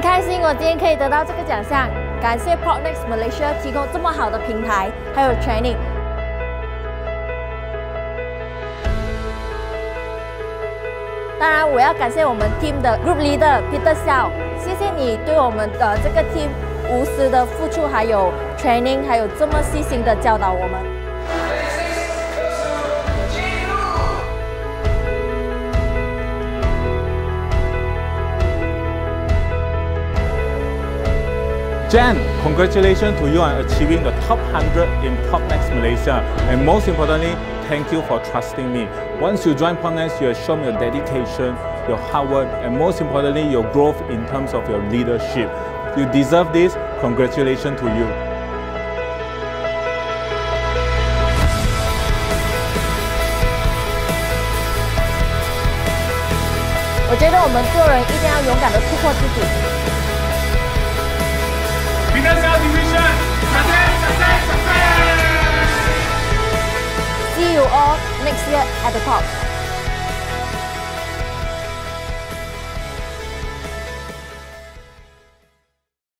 开心，我今天可以得到这个奖项，感谢 PropNex Malaysia 提供这么好的平台，还有 training。当然，我要感谢我们 team 的 group leader Peter Seow， 谢谢你对我们的这个 team 无私的付出，还有 training， 还有这么细心的教导我们。 Jen, congratulations to you on achieving the top 100 in PropNex Malaysia. And most importantly, thank you for trusting me. Once you join PropNex, you have shown your dedication, your hard work, and most importantly, your growth in terms of your leadership. You deserve this. Congratulations to you. 我觉得我们做人一定要勇敢的突破自己。 Peter Seow Division, success! See you all next year at the top.